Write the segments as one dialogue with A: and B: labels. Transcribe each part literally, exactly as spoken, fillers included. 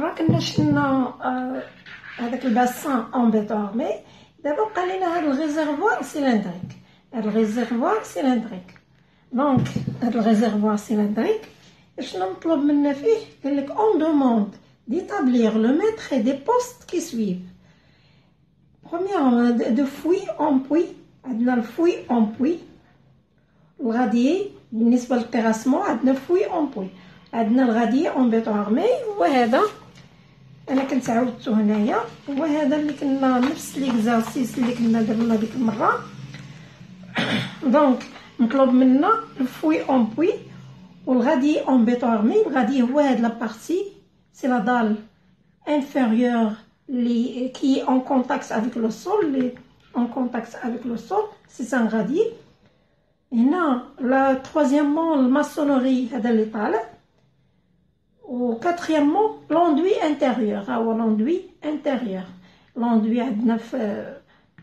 A: دابا كنا شفنا هذاك الباسان اون بيتون ارمي. دابا بقى لينا هذا الريزرفوار سيلندريك. هذا الريزرفوار سيلندريك دونك هذا الريزرفوار سيلندريك شنو مطلوب منا فيه؟ قال لك اون دوموند d'établir le mètre et des postes qui suivent. Premièrement, de fouille en puits. عندنا الفوي en puits. الغاديي بالنسبة للتيراسمون عندنا فوي en puits. عندنا الغاديي en béton armé. وهذا انا كنت عاودته هنايا. وهذا اللي كنا نفس ليكزارسيس اللي كنا درنا ديك المرة. دونك مطلوب منا الفوي en puits والغاديي en béton armé. الغاديي هو هاد لابارتي. C'est la dalle inférieure les, qui est en contact avec le sol, les, en contact avec le sol, c'est un radier. Et là, la, troisièmement, la maçonnerie, c'est l'étal. Ou quatrièmement, l'enduit intérieur, ou l'enduit intérieur. L'enduit a neuf, euh,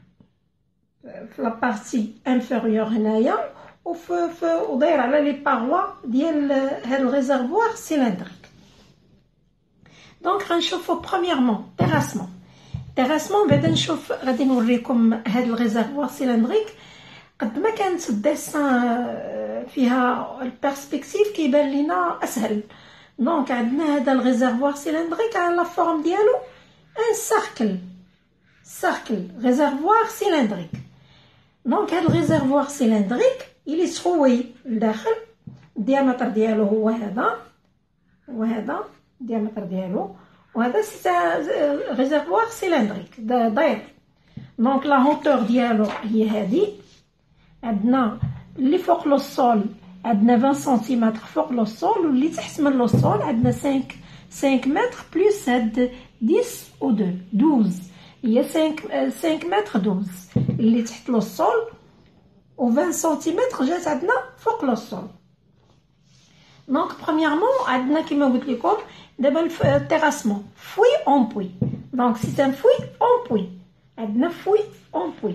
A: la partie inférieure, ou les parois du réservoir cylindrique. دونك غنشوفو premièrement terrassement. terrassement بعدا نشوف غادي نوريكم هاد الريزرفوار سيلندريك. قد ما كانت الديسان فيها البيرسبكتيف كيبان لينا اسهل. دونك عندنا هذا الريزرفوار سيلندريك على لا فورم ديالو ان سيركل سيركل ريزرفوار سيلندريك. دونك هاد الريزرفوار سيلندريك اللي تخوي لداخل الديامتر ديالو هو هذا وهذا الديامتر ديالو وهذا سي ريزرفوار سيلندريك داير. دونك لا هوتور ديالو هي هادي. عندنا اللي فوق لو سول عندنا عشرين سنتيمتر فوق لو سول واللي تحت من لو سول عندنا خمسة خمسة متر بلس هاد عشرة و اثنين دوز هي خمسة خمسة متر دوز اللي تحت لو سول و عشرين سنتيمتر جات عندنا فوق لو سول. دونك premièrement عندنا كيما قلت لكم دابا التيراسمون فوي اون بوي. دونك سي ان فوي اون بوي. عندنا فوي اون بوي.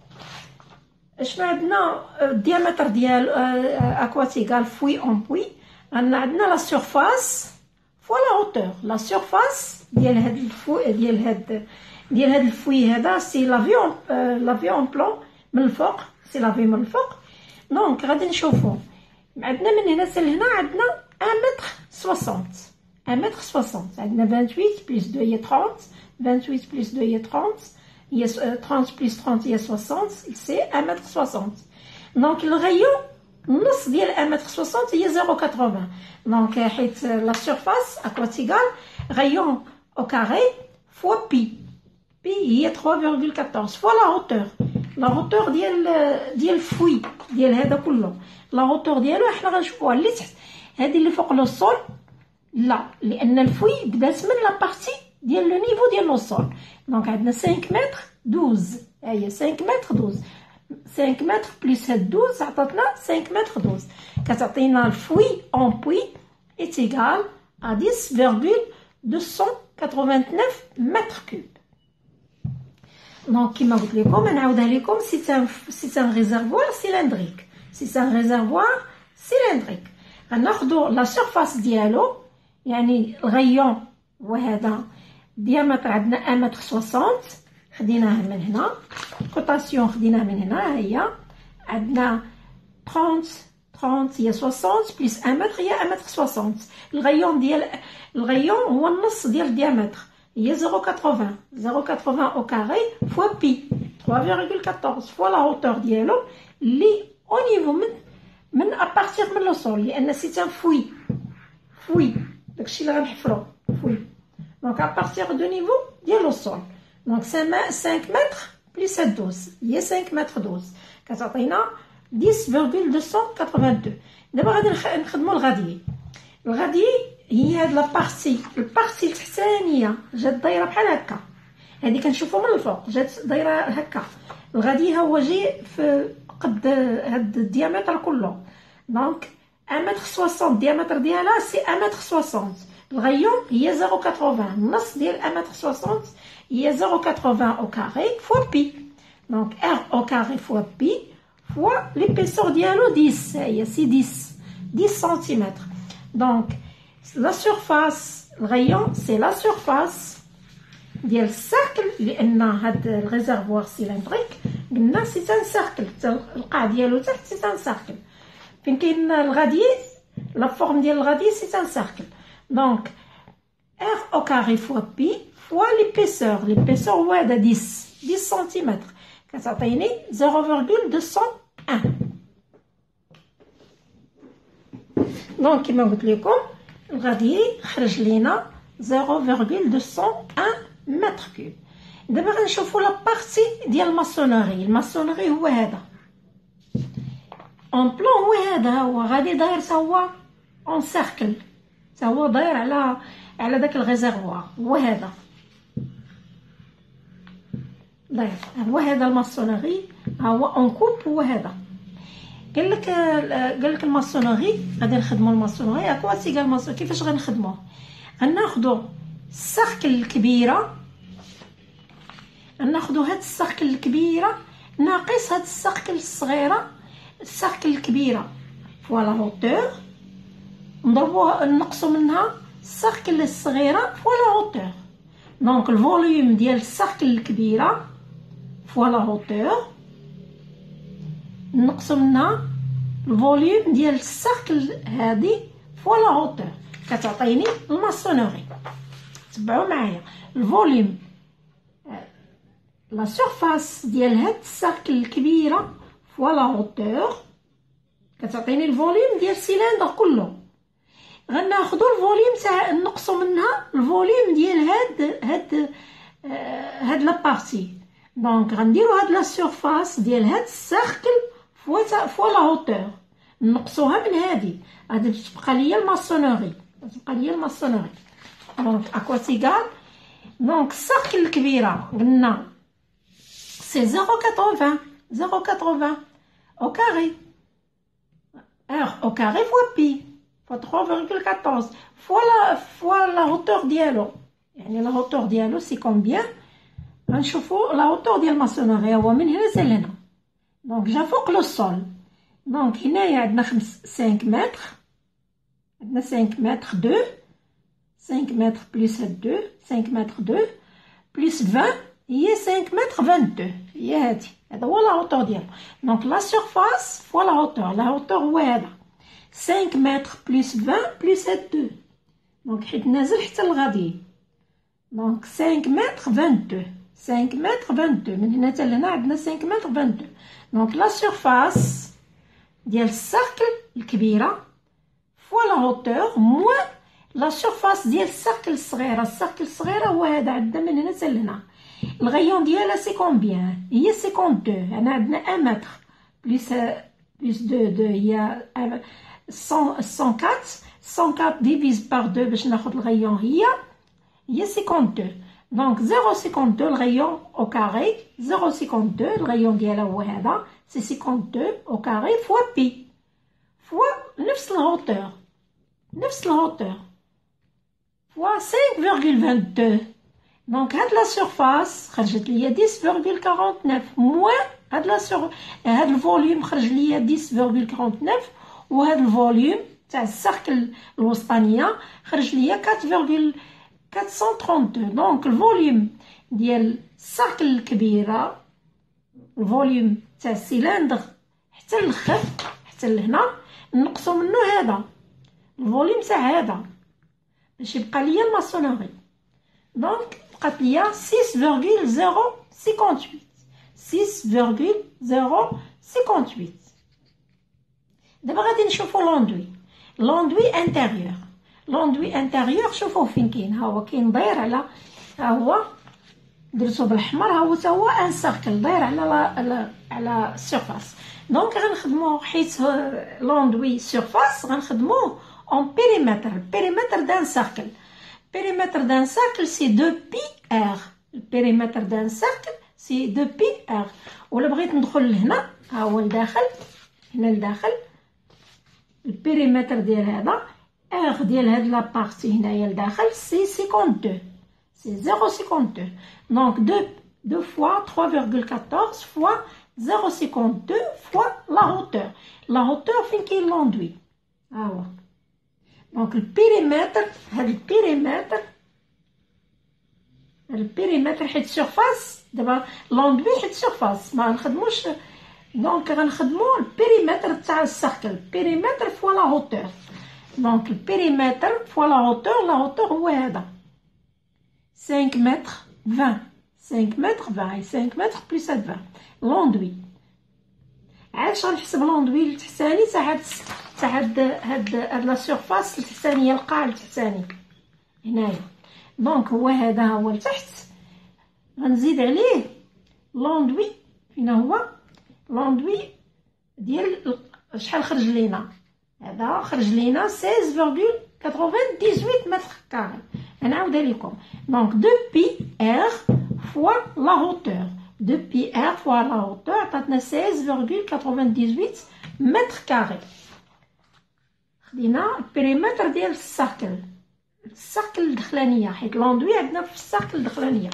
A: شنو عندنا الديامتر ديال اكواتيغال فوي اون بوي. عندنا عندنا لا سيرفاس فوا لا هوتور. لا سيرفاس ديال هاد الفوي ديال هاد ديال هاد الفوي هذا سي لافيون لافيون بلون من الفوق. سي لافي من الفوق. دونك غادي نشوفو عندنا من هنا حتى لهنا عندنا واحد متر ستين. واحد متر ستين عندنا ثمانية وعشرين بلس اثنين هي ثلاثين. ثمانية وعشرين بلس اثنين هي ثلاثين. هي ثلاثين بلس ثلاثين هي ستين. سي واحد متر ستين. دونك الغيون النص ديال واحد متر ستين هي صفر فاصلة ثمانين. دونك حيت لا سيرفاس اكواتيغال غيون او كاري فوا بي. بي هي ثلاثة فاصلة أربعة عشر فوا لا هوتور. لا هوتور ديال ديال الفوي ديال هذا كله. لا هوتور ديالو حنا غنشوفوها اللي تحت. هذه اللي فوق لو سول لا لان الفوي بدات من لا بارتي ديال لو نيفو ديال لو سول. دونك عندنا خمسة متر دوز. ها هي خمسة متر دوز. خمسة متر بلس هاد دوز عطاتنا خمسة متر دوز كتعطينا الفوي اون بوي ايتيغال ا عشرة فاصلة مئتين وثمانية وثمانين متر كوب. دونك كيما قلت لكم نعاودها لكم سي ان سي ان ريزرفوار سيلندريك. سي ان ريزرفوار سيلندريك. غناخدو لا سيرفاس ديالو يعني الغيون وهذا ديامتر عندنا واحد متر ستين خديناه من هنا. كوتاسيون خديناه من هنا. هي عندنا ثلاثين ثلاثين هي ستين بلس واحد متر هي واحد متر ستين. الغيون ديال الغيون هو النص ديال الديامتر هي صفر فاصلة ثمانين. صفر فاصلة ثمانين او كاري فوا بي ثلاثة فاصلة أربعة عشر فوا لا هوتور ديالو اللي او نيفو من من ابارتيغ من لو سول لان سي ان فوي فوي داكشي اللي غنحفرو فوي. دونك ابارتيغ دو نيفو ديال لو سول. دونك خمسة متر بلس دوز هي خمسة متر دوز كتعطينا عشرة فاصلة مئتين وثمانية وثمانين. دابا غادي نخدمو الغاديي. الغاديي هي هاد لابارتي البارتي التحتانيه جات دايره بحال هكا. هادي كنشوفو من الفوق جات دايره هكا. الغادي هو جي في قد هاد الديامتر كله. دونك واحد متر ستين الديامتر ديالها سي واحد متر ستين. الغيون هي صفر فاصلة ثمانين. النص ديال واحد متر ستين هي صفر فاصلة ثمانين او كاري فوا بي. دونك ار او كاري فوا بي فوا ليبيسور ديالو عشرة. هي سي عشرة عشرة سنتيمتر. دونك لا سيرفاس الغيون سي لا سورفاس ديال السيركل، لان هاد الريزرفوار سيلندريك قلنا سي ان سيركل، القاع ديالو تحت سي ان سيركل، فين كاين الغادي لا فورم ديال الغادي سي ان سيركل. دونك ار او كاري فوا بي فوا ليبيسور، ليبيسور هو هذا عشرة عشرة سنتيمتر، كتعطيني صفر فاصلة مئتين وواحد. دونك كيما قلت لكم الغادي خرج لينا صفر فاصلة مئتين وواحد متر كوب. دابا غنشوفوا لا بارتي ديال الماسونري. الماسونري هو هذا اون بلون، هو هذا هو غادي داير تا هو اون سيركل، تا هو داير على على داك الريزرفوار، هو هذا داير، هو هذا الماسونري، ها هو اون كوب، هو هذا. قال لك قال لك الماسونري غادي نخدموا الماسونري. هاكا سي قال الماسونري كيفاش غنخدموه؟ غناخذوا السيركل الكبيره، غناخذوا هاد السيركل الكبيره ناقص هاد السيركل الصغيره، السيركل الكبيره فوا لا هوتور، نضربوها نقصوا منها السيركل الصغيره فوا لا هوتور. دونك الفوليوم ديال السيركل الكبيره فوا لا هوتور نقصوا منها الفوليوم ديال السيركل هادي فوا لا هوتور، كتعطيني الماسونري. تبعوا معايا الفوليوم لا سورفاس ديال هاد السيركل الكبيره فوا لا هوتور كتعطيني الفوليوم ديال السيلندر كله. غناخذوا الفوليوم تاع نقصوا منها الفوليوم ديال هاد هاد آه هاد لا بارتي. دونك غنديروا هاد لا سورفاس ديال هاد السيركل فوا فوا لا هوتور نقصوها من هادي، غادي تبقى ليا الماسونري، تبقى ليا الماسونري. دونك اكواتيغال، دونك السيركل الكبيره قلنا سي صفر فاصلة ثمانين صفر فاصلة ثمانين au carré. R au carré fois pi fois trois virgule quatorze fois la fois la hauteur ديالو. يعني la hauteur ديالو سي combien؟ غنشوفوا la hauteur ديال الماسونري هو من هنا حتى لهنا. دونك جا فوق لو سول. دونك هنايا عندنا خمس خمسة متر، عندنا خمسة متر دو، خمسة متر بلس هاد دو، خمسة متر دو بلس عشرين هي خمسة متر اثنين وعشرين، هي هادي، هذا هو لا هوتور ديالو. دونك لا سورفاس فوا لا هوتور، لا هوتور هو هذا خمسة متر بلس عشرين بلس هاد دو، دونك حيت نازل حتى لغادي. دونك خمسة متر اثنين وعشرين، خمسة متر اثنين وعشرين، من هنا حتى لهنا عندنا خمسة متر اثنين وعشرين. دونك لا سورفاس ديال السيركل الكبيره فوا لا هوتور موان لا سورفاس ديال السيركل الصغيره. السيركل الصغيره هو هذا، عندنا من هنا حتى لهنا. الغيون ديالها سي كومبيان؟ هي خمسة وخمسين. هنا عندنا واحد متر بلس بلس دو دو هي مية وأربعة. مية وأربعة ديفيز بار دو باش ناخذ الغيون هي هي خمسة وستين. دونك صفر فاصلة خمسة وستين الغيون او كاري، صفر فاصلة خمسة وستين الغيون ديالها هو هذا سي خمسة وستين او كاري فوا بي فوا نفس الهوتور، نفس الهوتور فوا خمسة فاصلة اثنين وعشرين. دونك هاد لا سورفاس خرجت ليا عشرة فاصلة تسعة وأربعين موان هاد لا سور هاد الفوليوم خرج ليا عشرة فاصلة تسعة وأربعين، وهاد الفوليوم تاع السيركل الوسطانيه خرج ليا أربعة فاصلة أربعمية واثنين. دونك الفوليوم ديال السيركل الكبيره، الفوليوم تاع السيلندر حتى للخف حتى لهنا نقصوا منه هذا الفوليوم تاع هذا باش يبقى ليا الماسونري. دونك بقات ليا ستة فاصلة صفر خمسة وثمانين، ستة فاصلة صفر خمسة وثمانين. دابا غادي نشوفوا لوندوي، لوندوي انتيريور. لوندوي انتيريور شوفوه فين كاين، ها هو كاين داير على، ها هو درتو بالاحمر، ها هو تا هو ان سيركل داير على على على السيرفاس. دونك غنخدمو حيت لوندوي سيرفاس غنخدموه اون بيريمتر، بيريمتر دان سيركل. périmètre d'un cercle c'est deux pi r. le périmètre d'un cercle c'est deux pi r. ولا بغيت ندخل لهنا ها هو لداخل، هنا لداخل البيريمتر ديال هذا r ديال هاد لا بارتي هنايا لداخل سي خمسة وستين، سي صفر فاصلة خمسة وستين. دونك deux deux fois trois virgule quatorze fois صفر فاصلة خمسة وستين fois la hauteur. la hauteur فين كاين لوندوي ها هو. دونك البيريمتر هاد البيريمتر هاد البيريمتر حيت سيرفاس دابا لوندوي حيت سيرفاس ما نخدموش دونك غنخدمو البيريمتر تاع السيركل بيريمتر فوا لا هوتور دونك البيريمتر فوا لا هوتور لا هوتور هو هذا خمسة متر عشرين خمسة متر عشرين خمسة متر بلس هاد عشرين لوندوي علاش غنحسب لوندوي التحتاني تاع هاد تاع هاد هاد هاد لا سيرفاس التحتانيه القاع التحتاني هنايا دونك هو هذا هو لتحت غنزيد عليه لوندوي فين هو لوندوي ديال شحال خرج لينا هذا خرج لينا ستة فاصلة تسعة وثمانين متر كاري نعاودها لكم دونك دو بي ار فوا لا هوتور دو بي ار فوا لا هوتور عطاتنا ستة فاصلة تسعة وثمانين متر كاري خدينا البريمتر ديال السيركل السيركل الدخلانيه حيت لوندوي عندنا في السيركل الدخلانيه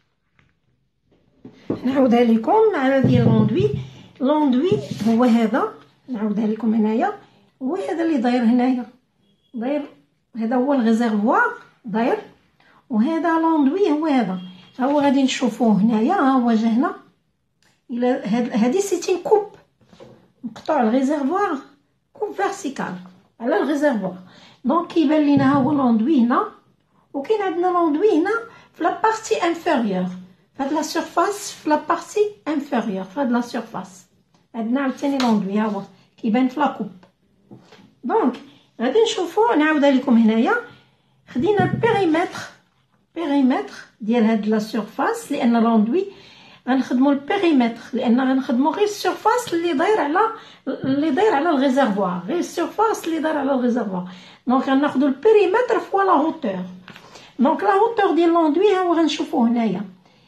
A: نعاودها لكم على ديال لوندوي لوندوي هو هذا نعاودها لكم هنايا هو هذا اللي داير هنايا داير هذا هو الريزرفوار داير وهذا لوندوي هو هذا ها هو غادي نشوفوه هنايا ها هو جا هنا الى هذه سيتين كوب مقطوع الريزرفوار كوب فيرتيكال على الريزرفوار دونك كيبان لينا ها هو لوندوي هنا وكاين عندنا لوندوي هنا في لا بارتي انفيريور فهاد لا سيرفاس في لا بارتي انفيريور فهاد لا سيرفاس عندنا عاوتاني لوندوي ها هو كيبان في لا كوب دونك غادي نشوفو نعاودها لكم هنايا خدينا البيريمتر بيريمتر ديال هاد لا سيرفاس لان لوندوي غنخدمو البيريمتر لان غنخدمو غير السيرفاس اللي داير على اللي داير على الريزرفوار غير السيرفاس اللي داير على الريزرفوار دونك غناخدو البيريمتر فوا لا هوتور دونك لا هوتور ديال لوندوي ها هو غنشوفوه هنايا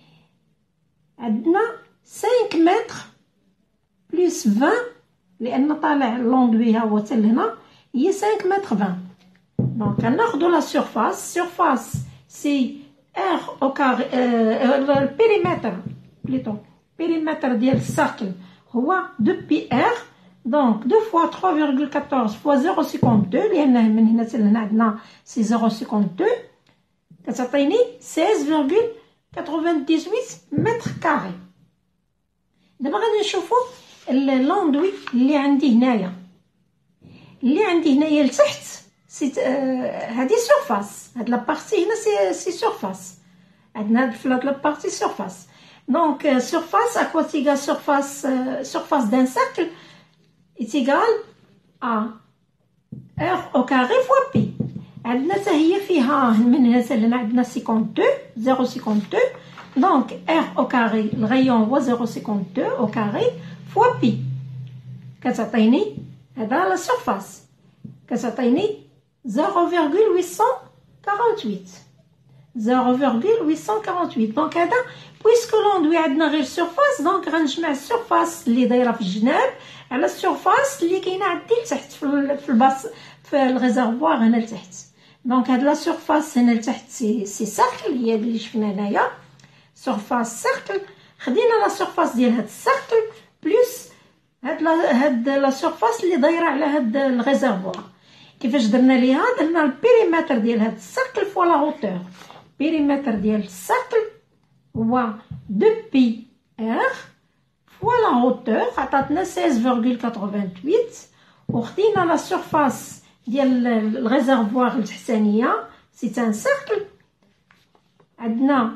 A: عندنا خمسة متر بلس عشرين لان طالع لوندوي ها هو حتى لهنا هي خمسة متر عشرين دونك غناخدو لا سيرفاس سيرفاس سي ار او كاري البيريمتر بليتو البيريمتر ديال السيركل هو دو بي ار دونك دو فوا ثلاثة فاصلة أربعطاش فوا صفر فاصلة اثنين وخمسين لانه من هنا حتى لهنا عندنا سي صفر فاصلة اثنين وخمسين كتعطيني ستة فاصلة تسعة وثمانين متر كاري دابا غادي نشوفو اللوندوي اللي عندي هنايا اللي عندي هنايا لتحت سي هادي سيرفاس هاد لا بارتي هنا سي سي سيرفاس عندنا هاد فلات لا بارتي سيرفاس دونك سيرفاس اكواتيغال سيرفاس سيرفاس دان سيركل ايتيغال ا ار او كاري فوا بي عندنا حتى هي فيها من هنا حتى لهنا عندنا اثنين وخمسين صفر فاصلة اثنين وخمسين دونك ار او كاري الغيون هو صفر فاصلة اثنين وخمسين او كاري فوا بي كتعطيني هذا لا سيرفاس كتعطيني صفر فاصلة ثمانمائة وثمانية وأربعين صفر فاصلة ثمانمائة وأربعين دونك هذا بويسكو لوندوي عندنا غير سيرفاس دونك غنجمع السيرفاس اللي دايره في الجناب على السيرفاس اللي كاينه عندي لتحت في في الباص في الريزرفوار هنا لتحت دونك هاد لا سيرفاس هنا لتحت سي سي سيركل هي اللي شفنا هنايا سيرفاس سيركل خدينا لا سيرفاس ديال هاد السيركل بلس هاد لا هاد لا سيرفاس اللي دايره على هاد الريزرفوار كيفاش درنا ليها درنا البيريمتر ديال هاد السيركل فوا لا هوتور البيريمتر ديال السيركل هو دو بي ار فوا لا هوتور عطاتنا ستة فاصلة ثمانية وثمانين وخدينا لا سيرفاس ديال الريزرفوار التحتانيه سي ان سيركل عندنا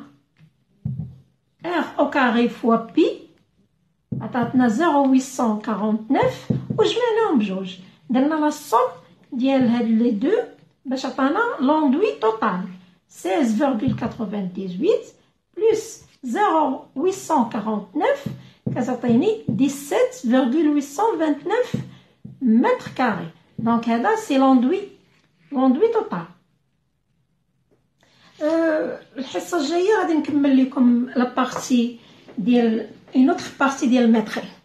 A: ار او كاري فوا بي عطاتنا صفر فاصلة ثمانمائة وتسعة وأربعين وجمعناهم بجوج درنا لا صوم ديال هاد لي دو باش عطانا لوندوي توتال ستة فاصلة تسعة وثمانين بلس صفر فاصلة ثمانمائة وتسعة وأربعين كتعطيني سبعة عشر فاصلة ثمانمائة وتسعة وعشرين متر كاري دونك هذا سي لوندوي لوندوي توتال أه الحصه الجايه غادي نكمل لكم لا بارتي ديال اون اوتر بارتي ديال المتري